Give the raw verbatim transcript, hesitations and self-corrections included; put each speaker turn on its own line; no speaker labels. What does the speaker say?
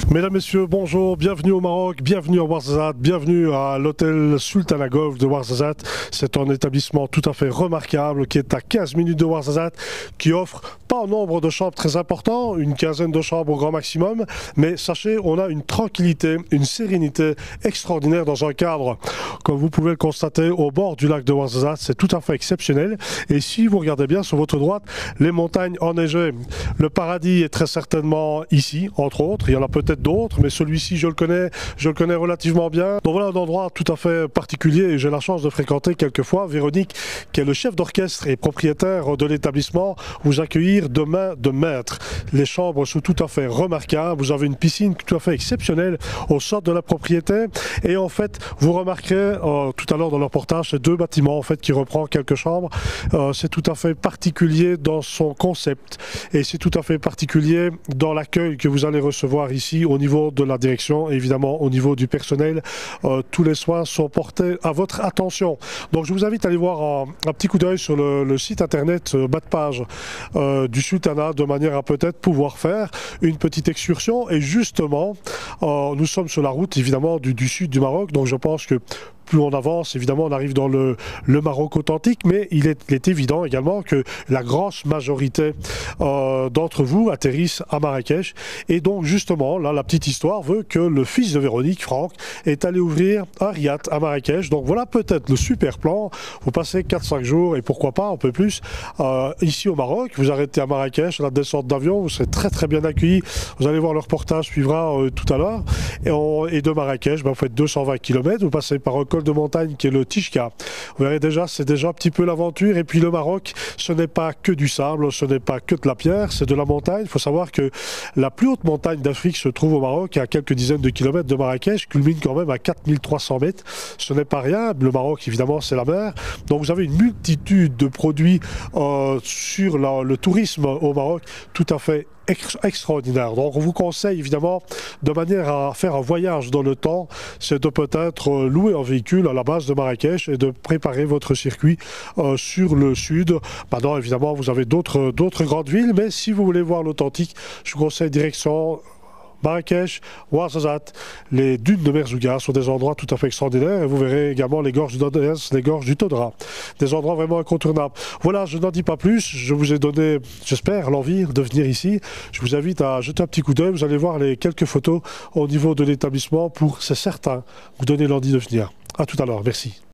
Mesdames, Messieurs, bonjour, bienvenue au Maroc, bienvenue à Ouarzazate, bienvenue à l'hôtel Sultana Golf de Ouarzazate. C'est un établissement tout à fait remarquable qui est à quinze minutes de Ouarzazate, qui offre pas un nombre de chambres très important, une quinzaine de chambres au grand maximum, mais sachez, on a une tranquillité, une sérénité extraordinaire dans un cadre, comme vous pouvez le constater, au bord du lac de Ouarzazate. C'est tout à fait exceptionnel. Et si vous regardez bien sur votre droite, les montagnes enneigées. Le paradis est très certainement ici, entre autres. Il y en a peut-être d'autres, mais celui-ci, je le connais, je le connais relativement bien. Donc voilà un endroit tout à fait particulier et j'ai la chance de fréquenter quelquefois. Véronique, qui est le chef d'orchestre et propriétaire de l'établissement, vous accueillir de main de maître. Les chambres sont tout à fait remarquables. Vous avez une piscine tout à fait exceptionnelle au centre de la propriété. Et en fait, vous remarquerez euh, tout à l'heure dans le reportage, ces deux bâtiments en fait qui reprend quelques chambres. Euh, c'est tout à fait particulier dans son concept et c'est tout à fait particulier dans l'accueil que vous allez recevoir ici au niveau de la direction et évidemment au niveau du personnel. Euh, tous les soins sont portés à votre attention. Donc je vous invite à aller voir un, un petit coup d'œil sur le, le site internet euh, bas de page euh, du Sultana, de manière à peut-être pouvoir faire une petite excursion. Et justement, euh, nous sommes sur la route évidemment du, du sud du Maroc, donc je pense que plus on avance, évidemment, on arrive dans le, le Maroc authentique, mais il est, il est évident également que la grosse majorité euh, d'entre vous atterrissent à Marrakech. Et donc, justement, là, la petite histoire veut que le fils de Véronique, Franck, est allé ouvrir un riad à Marrakech. Donc, voilà peut-être le super plan. Vous passez quatre cinq jours et pourquoi pas un peu plus euh, ici au Maroc. Vous arrêtez à Marrakech, à la descente d'avion, vous serez très très bien accueillis. Vous allez voir le reportage suivra euh, tout à l'heure. Et, et de Marrakech, ben, vous faites deux cent vingt kilomètres, vous passez par un col de montagne qui est le Tishka. Vous verrez déjà, c'est déjà un petit peu l'aventure. Et puis le Maroc, ce n'est pas que du sable, ce n'est pas que de la pierre, c'est de la montagne. Il faut savoir que la plus haute montagne d'Afrique se trouve au Maroc, à quelques dizaines de kilomètres de Marrakech, culmine quand même à quatre mille trois cents mètres. Ce n'est pas rien. Le Maroc, évidemment, c'est la mer. Donc vous avez une multitude de produits euh, sur la, le tourisme au Maroc, tout à fait extraordinaire. Donc on vous conseille évidemment, de manière à faire un voyage dans le temps, c'est de peut-être louer un véhicule à la base de Marrakech et de préparer votre circuit euh, sur le sud. Maintenant évidemment vous avez d'autres d'autres grandes villes, mais si vous voulez voir l'authentique, je vous conseille direction Marrakech, Ouarzazate, les dunes de Merzouga sont des endroits tout à fait extraordinaires et vous verrez également les gorges du Dodez, les gorges du Todra, des endroits vraiment incontournables. Voilà, je n'en dis pas plus, je vous ai donné, j'espère, l'envie de venir ici. Je vous invite à jeter un petit coup d'œil, vous allez voir les quelques photos au niveau de l'établissement pour, c'est certain, vous donner l'envie de venir. À tout à l'heure, merci.